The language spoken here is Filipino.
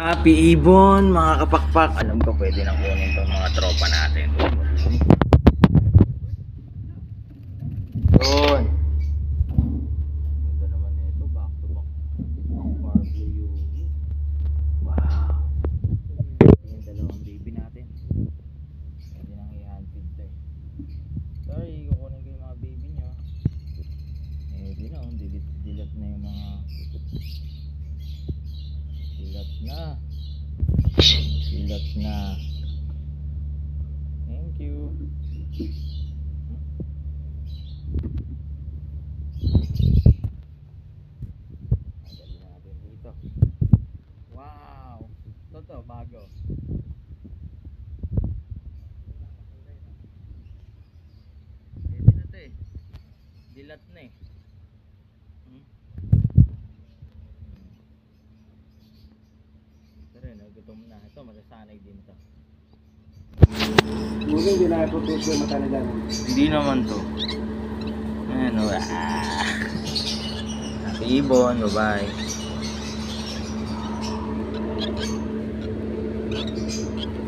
Happy Ibon, mga kapakpak. Alam ko pwede nang kunin tong mga tropa natin. Yun. Ganda naman ito, back to back. Barbie UV. Wow. Yung dalawang baby natin. Pwede nang i-handfeed to eh. Sorry, kukunin ko yung mga baby nyo. Eh, di na, dilat na yung mga... Silat na. Thank you. Dali natin dito. Wow. Toto, bago. Pwede na to eh. Dilat na eh. Gutom na. Ito, masasanay din to. Muli hindi na ipotus yung mata nila. Hindi naman to. Ayan o. Happy Ibon. Bye-bye.